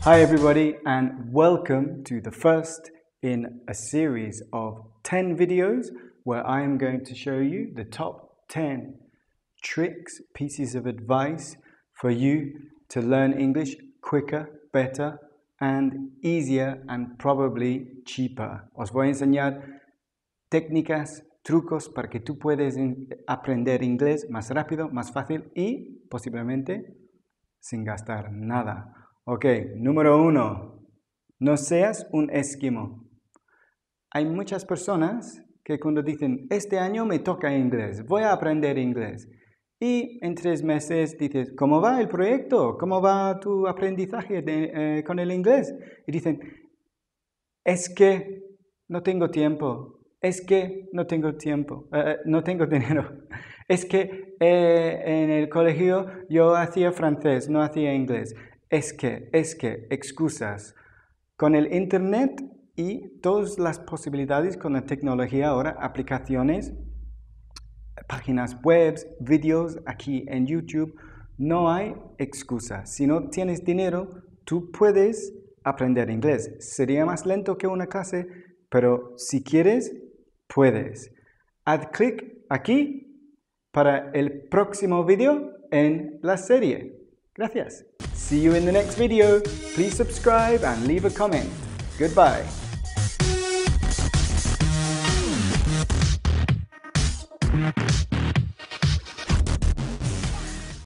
Hi everybody and welcome to the first in a series of 10 videos where I am going to show you the top 10 tricks, pieces of advice for you to learn English quicker, better and easier and probably cheaper. Os voy a enseñar técnicas, trucos para que tú puedas aprender inglés más rápido, más fácil y posiblemente sin gastar nada. Ok, número 1. No seas un esquemo. Hay muchas personas que cuando dicen, este año me toca inglés, voy a aprender inglés. Y en 3 meses dices, ¿cómo va el proyecto? ¿Cómo va tu aprendizaje con el inglés? Y dicen, es que no tengo tiempo. Es que no tengo tiempo. No tengo dinero. Es que en el colegio yo hacía francés, no hacía inglés. Es que, excusas. Con el internet y todas las posibilidades con la tecnología ahora, aplicaciones, páginas web, vídeos aquí en YouTube, no hay excusa. Si no tienes dinero, tú puedes aprender inglés. Sería más lento que una clase, pero si quieres, puedes. Haz clic aquí para el próximo video en la serie. Gracias. See you in the next video. Please subscribe and leave a comment. Goodbye.